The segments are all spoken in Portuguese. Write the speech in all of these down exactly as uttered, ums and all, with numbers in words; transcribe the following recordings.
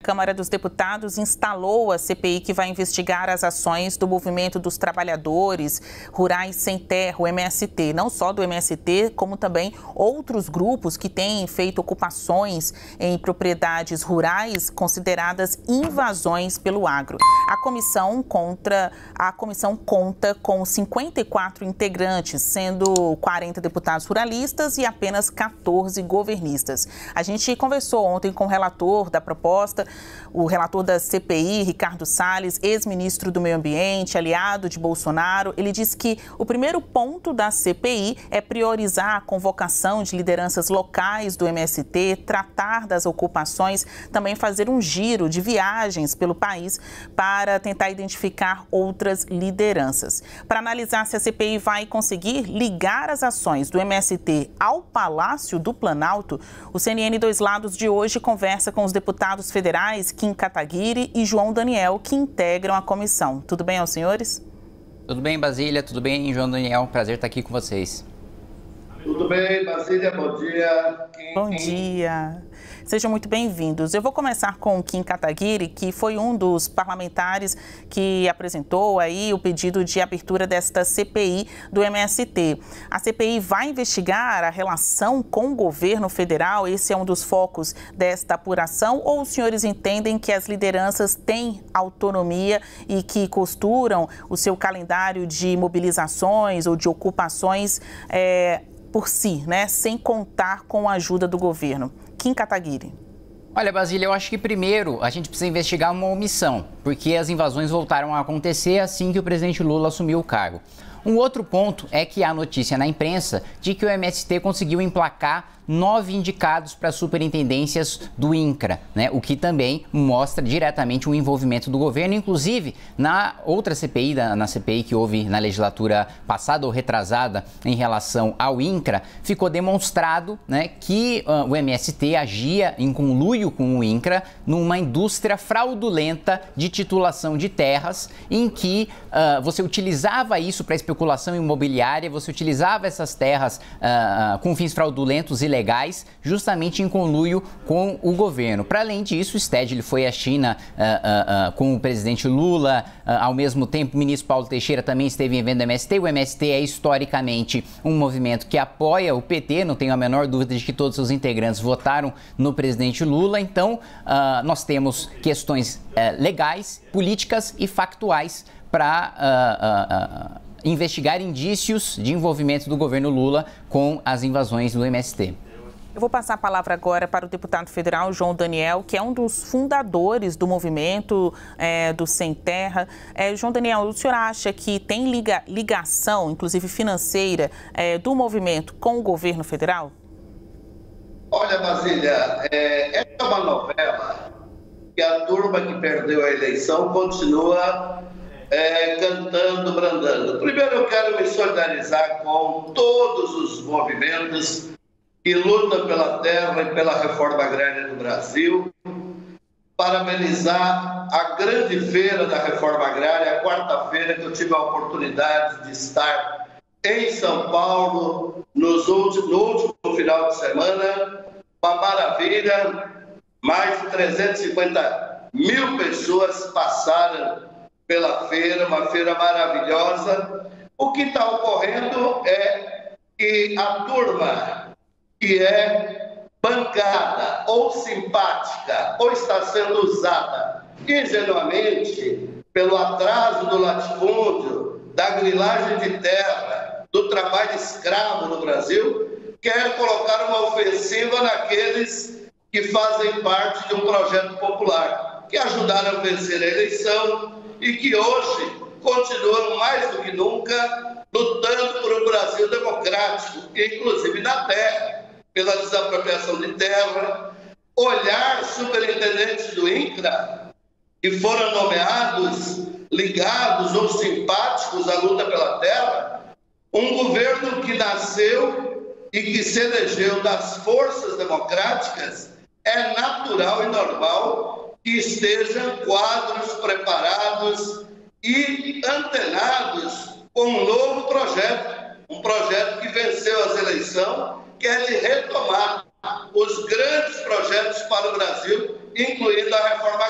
Câmara dos Deputados instalou a C P I que vai investigar as ações do Movimento dos Trabalhadores Rurais Sem Terra, o M S T. Não só do M S T, como também outros grupos que têm feito ocupações em propriedades rurais consideradas invasões pelo agro. A comissão, contra, a comissão conta com cinquenta e quatro integrantes, sendo quarenta deputados ruralistas e apenas quatorze governistas. A gente conversou ontem com o relator da proposta, o relator da C P I, Ricardo Salles, ex-ministro do Meio Ambiente, aliado de Bolsonaro. Ele disse que o primeiro ponto da C P I é priorizar a convocação de lideranças locais do M S T, tratar das ocupações, também fazer um giro de viagens pelo país para tentar identificar outras lideranças. Para analisar se a C P I vai conseguir ligar as ações do M S T ao Palácio do Planalto, o C N N Dois Lados de hoje conversa com os deputados federais Kim Kataguiri e João Daniel, que integram a comissão. Tudo bem aos senhores? Tudo bem, Basília? Tudo bem, João Daniel? Prazer estar aqui com vocês. Tudo bem, Basília? Bom dia. Kim, Bom Kim. dia. Sejam muito bem-vindos. Eu vou começar com o Kim Kataguiri, que foi um dos parlamentares que apresentou aí o pedido de abertura desta C P I do M S T. A C P I vai investigar a relação com o governo federal? Esse é um dos focos desta apuração? Ou os senhores entendem que as lideranças têm autonomia e que costuram o seu calendário de mobilizações ou de ocupações é, por si, né, sem contar com a ajuda do governo? Kim Kataguiri. Olha, Basília, eu acho que primeiro a gente precisa investigar uma omissão, porque as invasões voltaram a acontecer assim que o presidente Lula assumiu o cargo. Um outro ponto é que há notícia na imprensa de que o M S T conseguiu emplacar nove indicados para superintendências do INCRA, né? O que também mostra diretamente o envolvimento do governo. Inclusive, na outra C P I, na C P I que houve na legislatura passada ou retrasada em relação ao INCRA, ficou demonstrado, né, que uh, o M S T agia em conluio com o INCRA numa indústria fraudulenta de titulação de terras, em que uh, você utilizava isso para especulação imobiliária, você utilizava essas terras uh, com fins fraudulentos e legais, justamente em conluio com o governo. Para além disso, o Stedley foi à China uh, uh, uh, com o presidente Lula, uh, ao mesmo tempo o ministro Paulo Teixeira também esteve em evento do M S T. O M S T é historicamente um movimento que apoia o P T, não tenho a menor dúvida de que todos os seus integrantes votaram no presidente Lula. Então, uh, nós temos questões uh, legais, políticas e factuais para uh, uh, uh, investigar indícios de envolvimento do governo Lula com as invasões do M S T. Eu vou passar a palavra agora para o deputado federal João Daniel, que é um dos fundadores do movimento é, do Sem Terra. É, João Daniel, o senhor acha que tem liga, ligação, inclusive financeira, é, do movimento com o governo federal? Olha, Basília, é, essa é uma novela que a turma que perdeu a eleição continua é, cantando, brandando. Primeiro eu quero me solidarizar com todos os movimentos que lutam pela terra e pela reforma agrária no Brasil, parabenizar a grande feira da reforma agrária, a quarta-feira que eu tive a oportunidade de estar em São Paulo nos últimos, no último final de semana, uma maravilha, mais de trezentas e cinquenta mil pessoas passaram pela feira, uma feira maravilhosa. O que está ocorrendo é que a turma que é bancada ou simpática ou está sendo usada ingenuamente pelo atraso do latifúndio, da grilagem de terra, do trabalho escravo no Brasil, quer colocar uma ofensiva naqueles que fazem parte de um projeto popular, que ajudaram a vencer a eleição e que hoje continuam mais do que nunca lutando por um Brasil democrático, inclusive na terra, pela desapropriação de terra. Olhar superintendentes do INCRA que foram nomeados, ligados ou simpáticos à luta pela terra, um governo que nasceu e que se elegeu das forças democráticas, é natural e normal que estejam quadros preparados e antenados com um novo projeto, um projeto que venceu as eleições, que é de retomar os grandes projetos para o Brasil, incluindo a reforma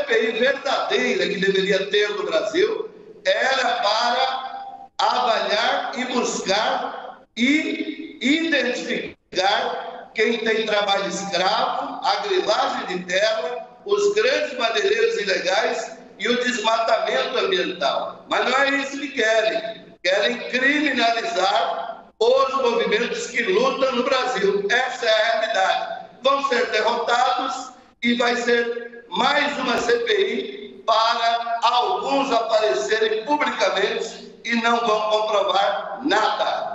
P I verdadeira que deveria ter no Brasil era para avaliar e buscar e identificar quem tem trabalho escravo, a grilagem de terra, os grandes madeireiros ilegais e o desmatamento ambiental. Mas não é isso que querem. Querem criminalizar os movimentos que lutam no Brasil. Essa é a realidade. Vão ser derrotados e vai ser mais uma C P I para alguns aparecerem publicamente e não vão comprovar nada.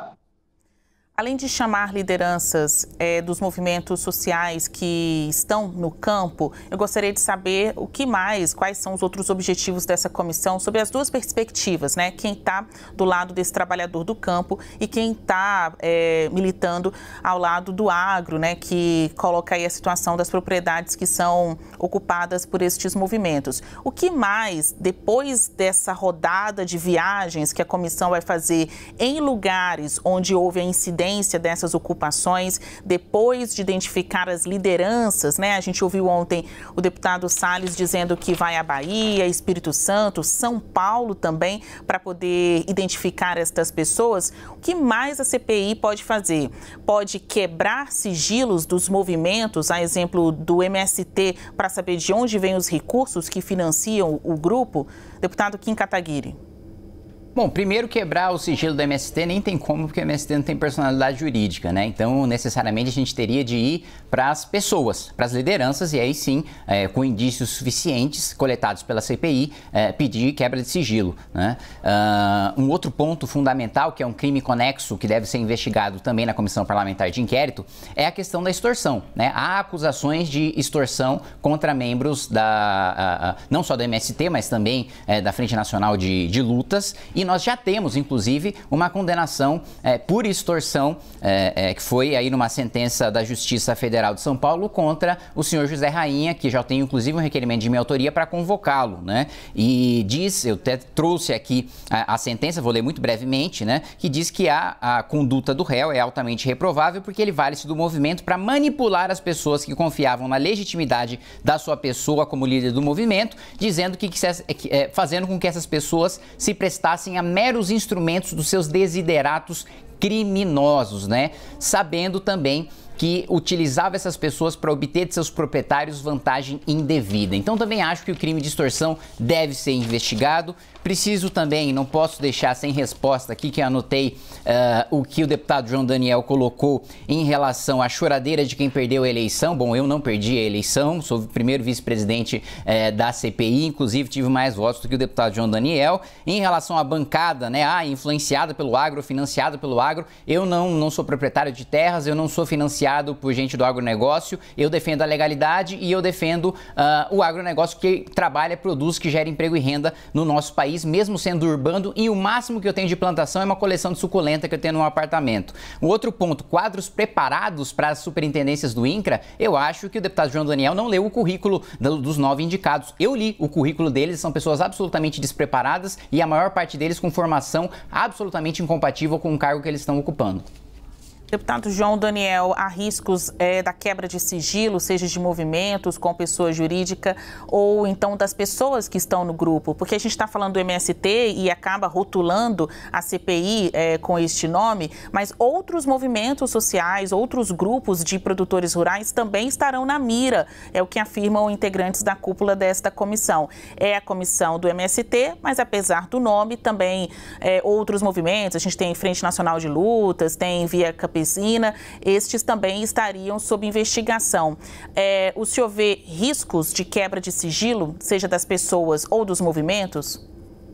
Além de chamar lideranças é, dos movimentos sociais que estão no campo, eu gostaria de saber o que mais, quais são os outros objetivos dessa comissão, sobre as duas perspectivas, né? Quem está do lado desse trabalhador do campo e quem está é, militando ao lado do agro, né? Que coloca aí a situação das propriedades que são ocupadas por estes movimentos. O que mais, depois dessa rodada de viagens que a comissão vai fazer em lugares onde houve a incidência dessas ocupações, depois de identificar as lideranças, né? A gente ouviu ontem o deputado Salles dizendo que vai à Bahia, Espírito Santo, São Paulo também, para poder identificar estas pessoas. O que mais a C P I pode fazer? Pode quebrar sigilos dos movimentos, a exemplo do M S T, para saber de onde vêm os recursos que financiam o grupo? Deputado Kim Kataguiri. Bom, primeiro, quebrar o sigilo do M S T nem tem como, porque o M S T não tem personalidade jurídica, né? Então, necessariamente, a gente teria de ir para as pessoas, para as lideranças, e aí sim, é, com indícios suficientes coletados pela C P I, é, pedir quebra de sigilo, né? Uh, um outro ponto fundamental, que é um crime conexo, que deve ser investigado também na Comissão Parlamentar de Inquérito, é a questão da extorsão, né? Há acusações de extorsão contra membros da, uh, uh, não só do M S T, mas também uh, da Frente Nacional de, de Lutas, e nós já temos, inclusive, uma condenação é, por extorsão, é, é, que foi aí numa sentença da Justiça Federal de São Paulo contra o senhor José Rainha, que já tem, inclusive, um requerimento de minha autoria para convocá-lo, né? E diz, eu até trouxe aqui a, a sentença, vou ler muito brevemente, né? Que diz que a, a conduta do réu é altamente reprovável porque ele vale-se do movimento para manipular as pessoas que confiavam na legitimidade da sua pessoa como líder do movimento, dizendo que, que é, fazendo com que essas pessoas se prestassem a meros instrumentos dos seus desideratos criminosos, né? Sabendo também que utilizava essas pessoas para obter de seus proprietários vantagem indevida. Então também acho que o crime de extorsão deve ser investigado. Preciso também, não posso deixar sem resposta aqui, que anotei uh, o que o deputado João Daniel colocou em relação à choradeira de quem perdeu a eleição. Bom, eu não perdi a eleição, sou o primeiro vice-presidente uh, da C P I, inclusive tive mais votos do que o deputado João Daniel. Em relação à bancada, né, ah, influenciada pelo agro, financiada pelo agro, eu não, não sou proprietário de terras, eu não sou financiado por gente do agronegócio, eu defendo a legalidade e eu defendo uh, o agronegócio que trabalha, produz, que gera emprego e renda no nosso país, mesmo sendo urbano, e o máximo que eu tenho de plantação é uma coleção de suculenta que eu tenho no apartamento. Um outro ponto, quadros preparados para as superintendências do INCRA, eu acho que o deputado João Daniel não leu o currículo do, dos nove indicados. Eu li o currículo deles, são pessoas absolutamente despreparadas e a maior parte deles com formação absolutamente incompatível com o cargo que eles estão ocupando. Deputado João Daniel, há riscos é, da quebra de sigilo, seja de movimentos com pessoa jurídica ou então das pessoas que estão no grupo? Porque a gente está falando do M S T e acaba rotulando a C P I é, com este nome, mas outros movimentos sociais, outros grupos de produtores rurais também estarão na mira, é o que afirmam integrantes da cúpula desta comissão. É a comissão do M S T, mas apesar do nome, também é, outros movimentos, a gente tem Frente Nacional de Lutas, tem Via Campesina, estes também estariam sob investigação. É, o senhor vê riscos de quebra de sigilo, seja das pessoas ou dos movimentos?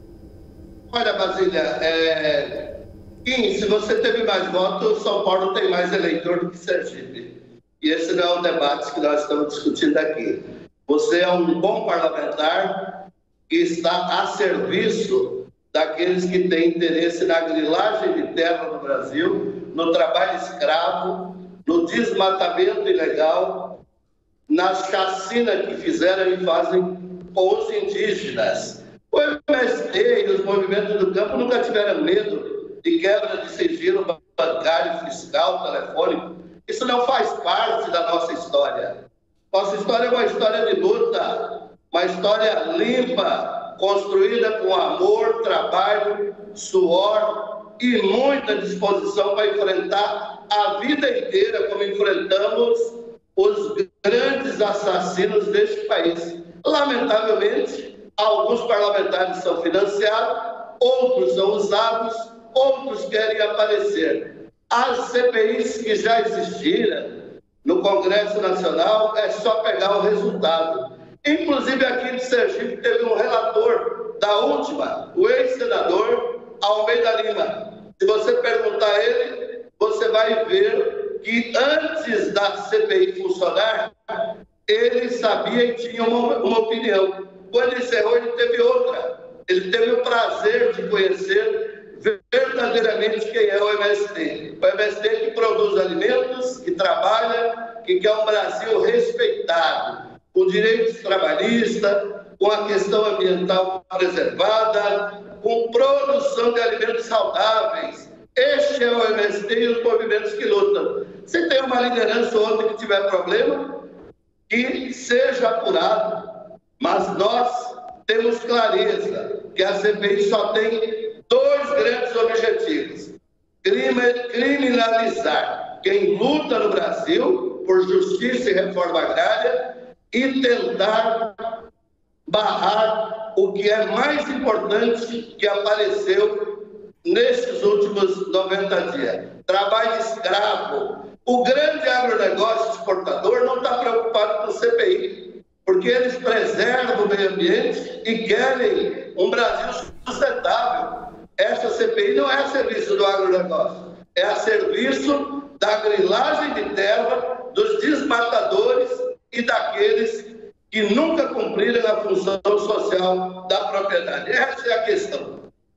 Olha, Basília, é... Kim, se você teve mais votos, São Paulo tem mais eleitor do que Sergipe. E esse não é o debate que nós estamos discutindo aqui. Você é um bom parlamentar que está a serviço daqueles que têm interesse na grilagem de terra no Brasil, no trabalho escravo, no desmatamento ilegal, na chacina que fizeram e fazem com os indígenas. O M S T e os movimentos do campo nunca tiveram medo de quebra de sigilo bancário, fiscal, telefônico. Isso não faz parte da nossa história. Nossa história é uma história de luta, uma uma história limpa, construída com amor, trabalho, suor e muita disposição para enfrentar a vida inteira como enfrentamos os grandes assassinos deste país. Lamentavelmente, alguns parlamentares são financiados, outros são usados, outros querem aparecer. As C P Is que já existiram no Congresso Nacional, é só pegar o resultado. Inclusive aqui de Sergipe teve um relator da última, o ex-senador Almeida Lima. Se você perguntar a ele, você vai ver que antes da C P I funcionar, ele sabia e tinha uma, uma opinião. Quando encerrou, ele teve outra. Ele teve o prazer de conhecer verdadeiramente quem é o M S T. O M S T que produz alimentos, que trabalha, que quer um Brasil respeitado, com direitos trabalhistas, com a questão ambiental preservada, com produção de alimentos saudáveis. Este é o M S T e os movimentos que lutam. Se tem uma liderança ou outra que tiver problema, que seja apurado. Mas nós temos clareza que a C P I só tem dois grandes objetivos: criminalizar quem luta no Brasil por justiça e reforma agrária e tentar barrar o que é mais importante que apareceu nesses últimos noventa dias: trabalho escravo. O grande agronegócio exportador não está preocupado com o C P I, porque eles preservam o meio ambiente e querem um Brasil sustentável. Essa C P I não é a serviço do agronegócio, é a serviço da grilagem de terra, dos desmatadores e daqueles que nunca cumpriram a função social da propriedade. Essa é a questão.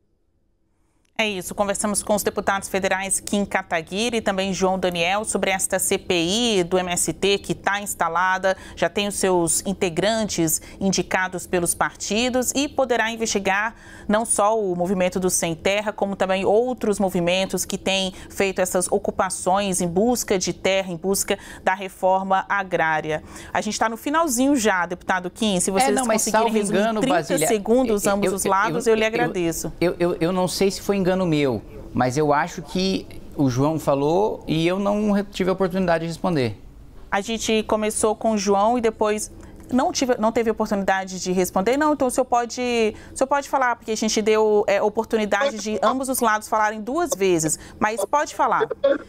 É isso, conversamos com os deputados federais Kim Kataguiri e também João Daniel sobre esta C P I do M S T que está instalada, já tem os seus integrantes indicados pelos partidos e poderá investigar não só o movimento do Sem Terra, como também outros movimentos que têm feito essas ocupações em busca de terra, em busca da reforma agrária. A gente está no finalzinho já, deputado Kim, se vocês é, não, conseguirem resumir engano, trinta Basília, segundos ambos eu, os lados, eu, eu, eu lhe agradeço. Eu, eu, eu não sei se foi engano meu, mas eu acho que o João falou e eu não tive a oportunidade de responder. A gente começou com o João e depois não, tive, não teve oportunidade de responder. Não, então o senhor pode, o senhor pode falar, porque a gente deu é, oportunidade de ambos os lados falarem duas vezes, mas pode falar.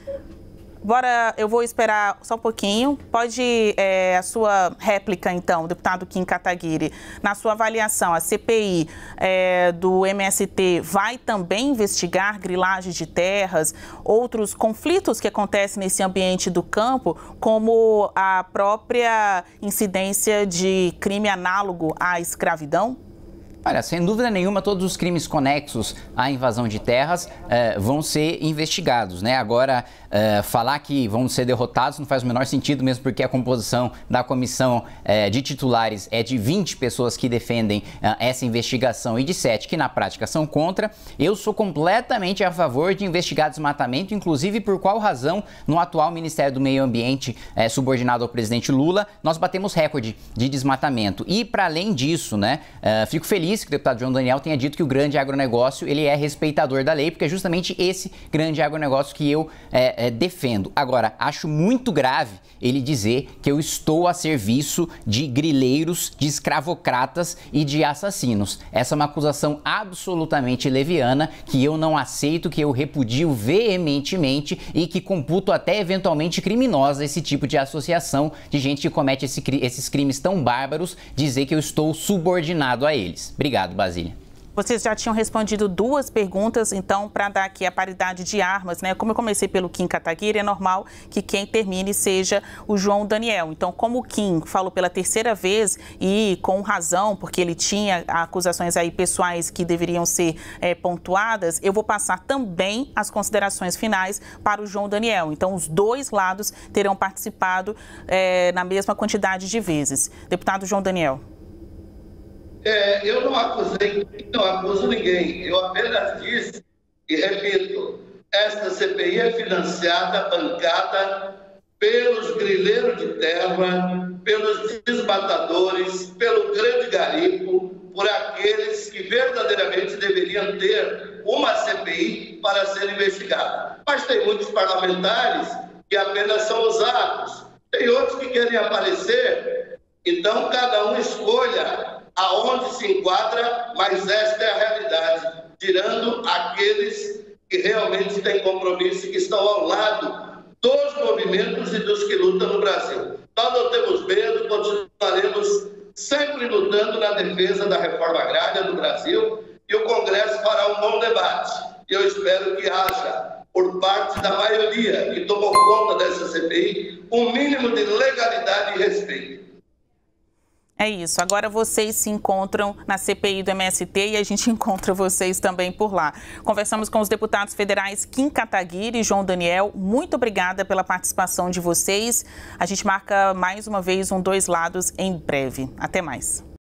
Agora eu vou esperar só um pouquinho. Pode é, a sua réplica, então, deputado Kim Kataguiri. Na sua avaliação, a C P I é, do M S T vai também investigar grilagem de terras, outros conflitos que acontecem nesse ambiente do campo, como a própria incidência de crime análogo à escravidão? Olha, sem dúvida nenhuma, todos os crimes conexos à invasão de terras eh, vão ser investigados, né? Agora, eh, falar que vão ser derrotados não faz o menor sentido, mesmo porque a composição da comissão eh, de titulares é de vinte pessoas que defendem eh, essa investigação e de sete que na prática são contra. Eu sou completamente a favor de investigar desmatamento, inclusive por qual razão no atual Ministério do Meio Ambiente, eh, subordinado ao presidente Lula, nós batemos recorde de desmatamento. E, para além disso, né, eh, fico feliz que o deputado João Daniel tenha dito que o grande agronegócio ele é respeitador da lei, porque é justamente esse grande agronegócio que eu é, é, defendo. Agora, acho muito grave ele dizer que eu estou a serviço de grileiros, de escravocratas e de assassinos. Essa é uma acusação absolutamente leviana, que eu não aceito, que eu repudio veementemente e que computo até eventualmente criminosa esse tipo de associação de gente que comete esse, esses crimes tão bárbaros, dizer que eu estou subordinado a eles. Obrigado, Basília. Vocês já tinham respondido duas perguntas, então, para dar aqui a paridade de armas, né? Como eu comecei pelo Kim Kataguiri, é normal que quem termine seja o João Daniel. Então, como o Kim falou pela terceira vez e com razão, porque ele tinha acusações aí pessoais que deveriam ser é, pontuadas, eu vou passar também as considerações finais para o João Daniel. Então, os dois lados terão participado é, na mesma quantidade de vezes. Deputado João Daniel. É, eu não acusei, não acuso ninguém. Eu apenas disse e repito, esta C P I é financiada, bancada pelos grileiros de terra, pelos desmatadores, pelo grande garimpo. deveriam ter uma C P I para ser investigada. Mas tem muitos parlamentares que apenas são usados. Tem outros que querem aparecer. Então, cada um escolha aonde se enquadra, mas esta é a realidade, tirando aqueles que realmente têm compromisso e que estão ao lado dos movimentos e dos que lutam no Brasil. Nós não temos medo, continuaremos sempre lutando na defesa da reforma agrária do Brasil e o Congresso fará um bom debate. E eu espero que haja, por parte da maioria que tomou conta dessa C P I, um mínimo de legalidade e respeito. É isso. Agora vocês se encontram na C P I do M S T e a gente encontra vocês também por lá. Conversamos com os deputados federais Kim Kataguiri e João Daniel. Muito obrigada pela participação de vocês. A gente marca mais uma vez um Dois Lados em breve. Até mais.